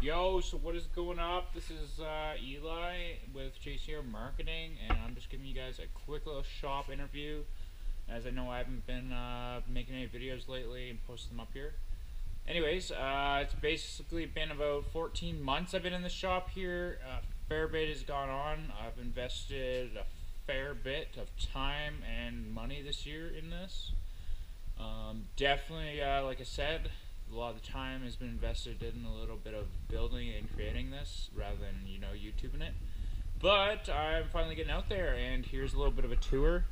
Yo, so what is going up? This is Eli with JCR Marketing, and I'm just giving you guys a quick little shop interview, as I know I haven't been making any videos lately and posting them up here. Anyways, it's basically been about 14 months I've been in the shop here. Fair bit has gone on. I've invested a fair bit of time and money this year in this. Definitely, like I said, a lot of the time has been invested in a little bit of building and creating this rather than, YouTubing it. But I'm finally getting out there, and here's a little bit of a tour.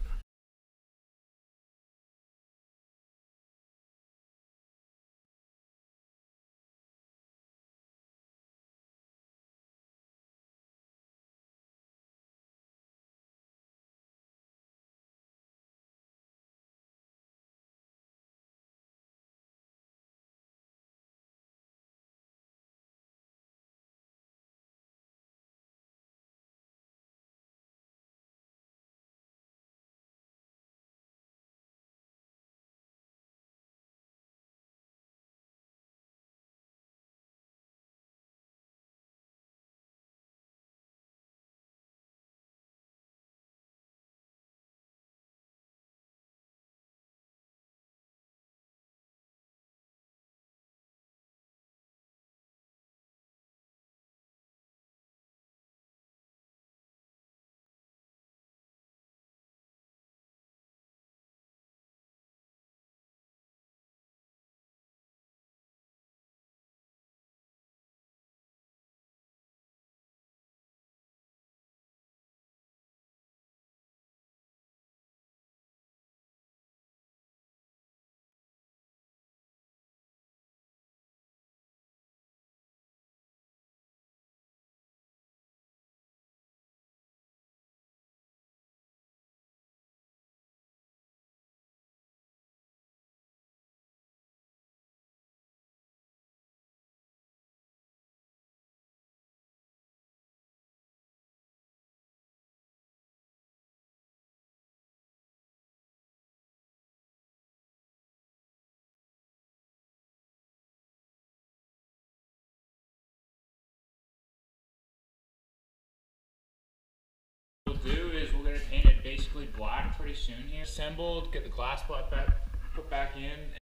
What we'll do is we're going to paint it basically black pretty soon here. Assembled, get the glass put back in,